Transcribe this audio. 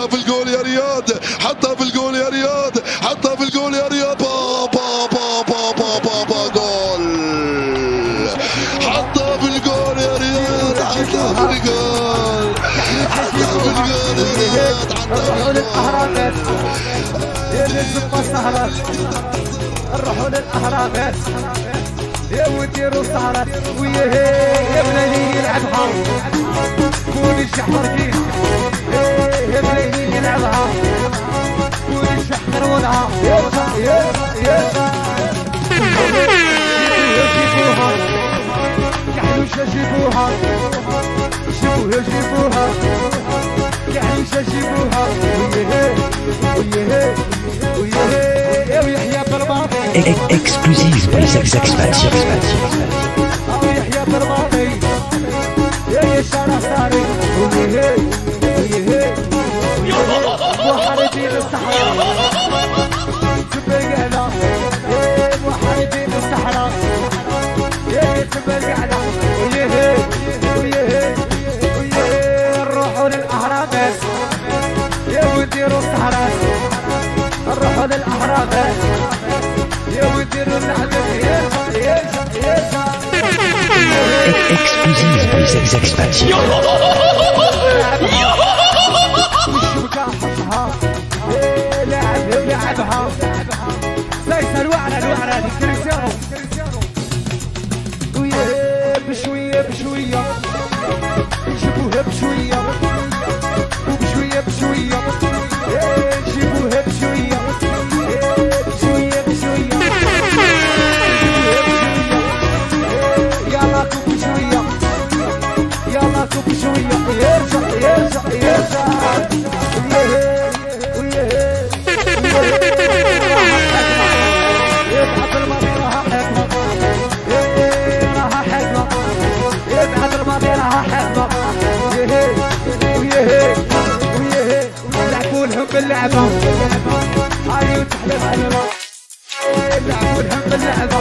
حطها في الجول يا رياض، حطها في الجول يا رياض، حطها في الجول يا رياض. با با با با با با با جول. حطها في الجول يا رياض، حطها في الجول، حطها في الجول يا رياض، حطها في الجول. نروحوا للأهرامات يا وديروا سهرات ويا بليلي يلعبها كون الشحمركين يا بليلي يلعبها كون الشحمرونها جيبوها كحلوشة جيبوها جيبوها كحلوشة جيبوها ويحيى بالماضي exclusive pour les expatriés. ويحيى بالماضي يا شارع ساري محاربين الصحراء تبقى محاربين الصحراء تبقى نروحوا للأهرامات يا وديروا الصحراء نروحوا للأهرامات يا وديروا اللعبة Exclusive pour les expatriés. لعبها ليس الوعرة دي كريستيانو بشوية بشوية نجيبوها بشوية وبشوية بشوية نجيبوها بشوية بشوية بشوية يلا كوب بشوية يلا كوب بشوية يرجع يبعث الماضي راها حكمة راها حكمة يبعث الماضي راها حكمة لعبوا لهم باللعبة هاي وتحلف على لعبوا لهم باللعبة